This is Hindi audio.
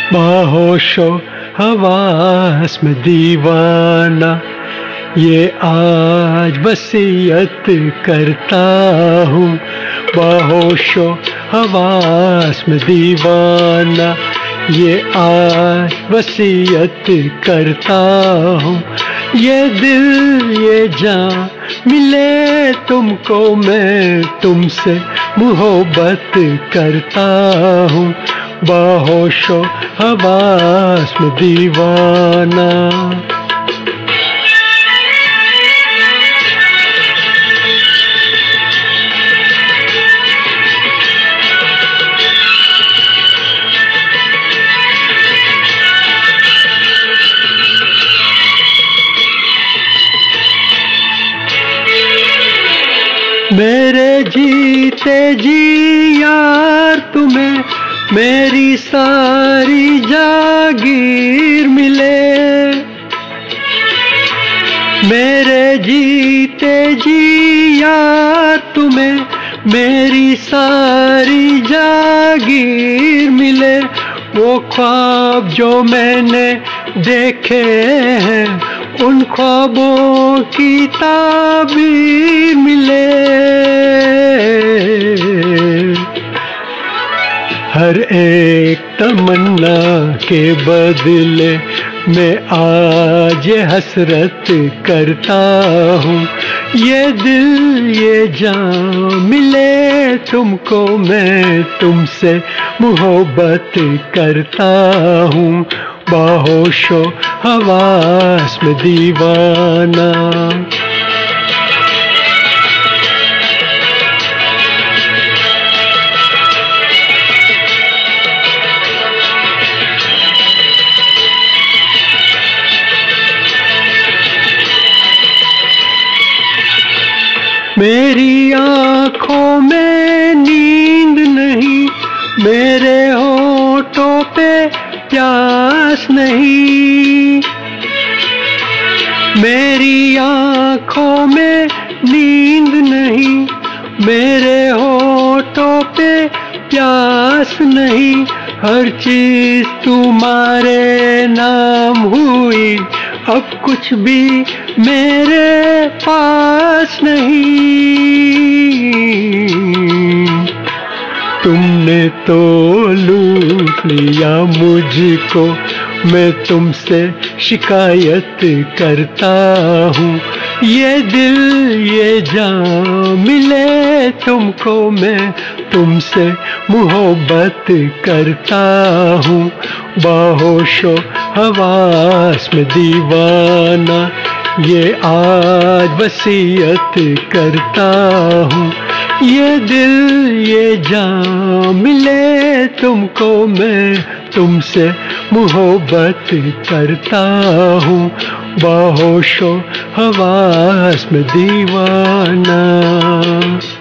बाहोशो हवास में दीवाना, ये आज वसीयत करता हूँ। बाहोशो हवास में दीवाना, ये आज वसीयत करता हूँ। ये दिल ये जान मिले तुमको, मैं तुमसे मोहब्बत करता हूँ। बाहोशो हवास में दीवाना। मेरे जीते जी यार तुम्हें मेरी सारी जागीर मिले। मेरे जीते जी यार तुम्हें मेरी सारी जागीर मिले। वो ख्वाब जो मैंने देखे हैं, उन ख्वाबों की ताबीर मिले। हर एक तमन्ना के बदले मैं आज ये हसरत करता हूँ। ये दिल ये जान मिले तुमको, मैं तुमसे मोहब्बत करता हूँ। बाहोशो हवास में दीवाना। मेरी आँखों में नींद नहीं, मेरे होठों पे प्यास नहीं। मेरी आँखों में नींद नहीं, मेरे होठों पे प्यास नहीं। हर चीज तुम्हारे नाम हुई, अब कुछ भी मेरे पास नहीं। तुमने तो लूट लिया मुझको, मैं तुमसे शिकायत करता हूँ। ये दिल ये जान मिले तुमको, मैं तुमसे मोहब्बत करता हूँ। बाहोशो हवास में दीवाना, ये आज वसीयत करता हूँ। ये दिल ये जान मिले तुमको, मैं तुमसे मोहब्बत करता हूँ। बाहोशो हवास में दीवाना।